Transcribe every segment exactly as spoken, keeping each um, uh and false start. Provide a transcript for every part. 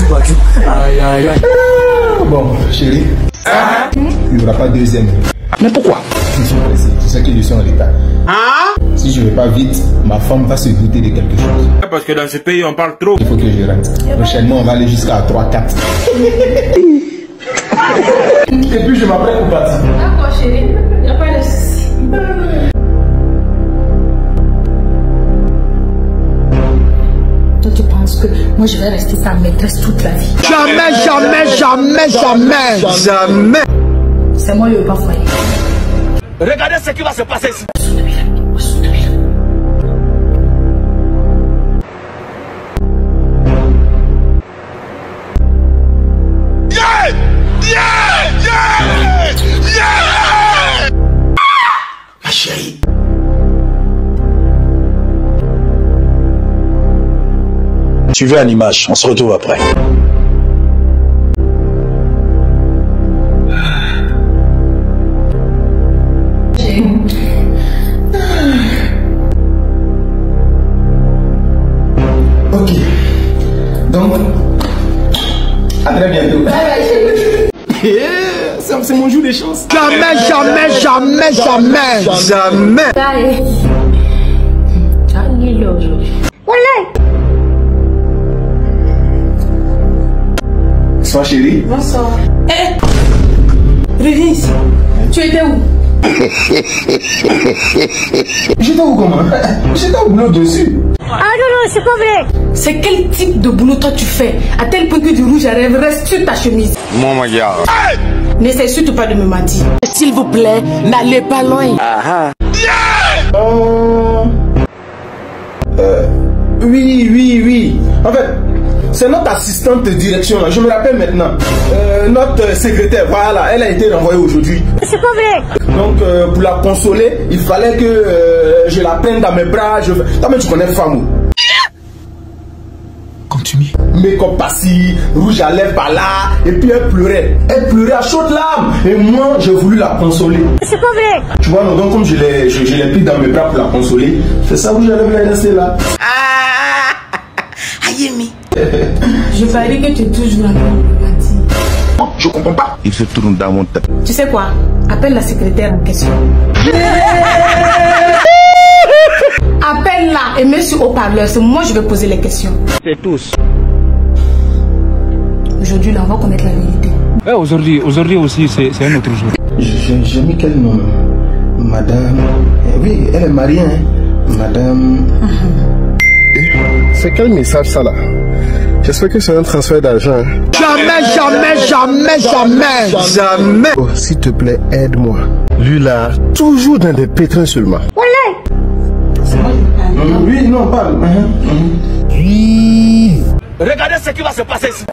Aïe, aïe, aïe. Bon, chérie, hein? Il n'y aura pas de deuxième. Mais pourquoi? Je suis pressé, tu sais que je suis en retard. Hein? Si je ne vais pas vite, ma femme va se douter de quelque chose. Parce que dans ce pays, on parle trop. Il faut que je rentre. Prochainement, on va aller jusqu'à trois quatre. Et puis, je m'apprête pour partir. D'accord, chérie. Il n'y a pas de souci. Toi, tu penses que moi, je vais rester sa maîtresse toute la vie? Jamais, jamais, jamais, jamais, jamais. C'est moi, je ne veux pas foyer. Regardez ce qui va se passer ici. Yeah! Yeah! Yeah! Yeah! Ma chérie. Suivez à l'image, on se retrouve après. Ok. Donc, à très bientôt. C'est mon jour de chance. Jamais, jamais, jamais, jamais, jamais. Bye. Ciao, aujourd'hui. Bonsoir chérie. Bonsoir. Eh, reviens ici. Tu étais où? J'étais où comment? J'étais au boulot dessus. Ah non, non, c'est pas vrai. C'est quel type de boulot toi tu fais? À tel point que du rouge à lèvres reste sur ta chemise. Mon gars. N'essaie surtout pas de me mentir. S'il vous plaît, n'allez pas loin. Ah Euh... Euh... Oui, oui, oui. En fait, c'est notre assistante de direction, là. Je me rappelle maintenant. Euh, notre secrétaire, voilà, elle a été renvoyée aujourd'hui. C'est pas vrai. Donc, euh, pour la consoler, il fallait que euh, je la prenne dans mes bras. Je... Toi, mais tu connais femme. Continue. Make-up par-ci, rouge à lèvres par là, et puis elle pleurait. Elle pleurait à chaudes larmes. Et moi, j'ai voulu la consoler. C'est pas vrai. Tu vois, non, donc comme je l'ai je, je l'ai pris dans mes bras pour la consoler, c'est ça où j'allais la rester là. Ayemi. Je parie que tu es toujours en train de me mentir. Je comprends pas. Il se tourne dans mon tête. Tu sais quoi? Appelle la secrétaire en question. Appelle-la et mets sur haut-parleur. C'est moi je vais poser les questions. C'est tous. Aujourd'hui, là, on va connaître la vérité. Ouais, aujourd'hui, aujourd'hui aussi, c'est un autre jour. J'ai mis quel nom? Madame... Eh oui, elle est mariée, hein. Madame... C'est quel message ça là? J'espère que c'est un transfert d'argent. Hein? Jamais, jamais, jamais, jamais, jamais. Oh, s'il te plaît, aide-moi. Lui là, toujours dans des pétrins seulement. C'est moi je vais parler. Mmh, oui, non, parle. Mmh, mmh. Regardez ce qui va se passer ici.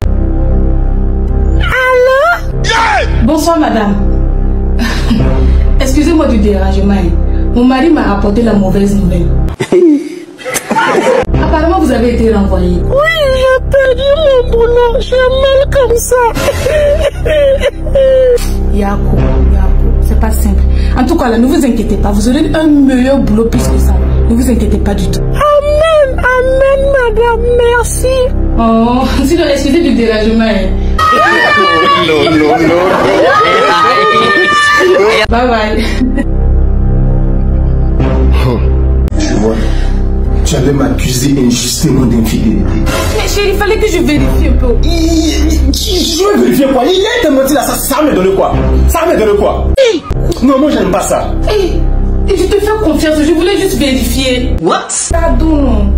Allô? Yeah! Bonsoir madame. Excusez-moi du dérangement. Mon mari m'a rapporté la mauvaise nouvelle. Apparemment vous avez été renvoyé. Oui, j'ai perdu mon boulot. J'ai mal comme ça. Yako, Yako, c'est pas simple. En tout cas là, ne vous inquiétez pas. Vous aurez un meilleur boulot plus que ça. Ne vous inquiétez pas du tout. Amen, amen, madame, merci. Oh, sinon excusez du dérangement. Non, non, non, non. Bye bye. Tu vois, tu allais m'accuser injustement d'infidélité. Mais chérie, il fallait que je vérifie un peu. Je veux vérifier quoi? Il a été menti là, ça, ça me donne quoi? Ça me donne quoi? Hey. Non, moi j'aime pas ça. Hey. Et je te fais confiance, je voulais juste vérifier. What? Pardon.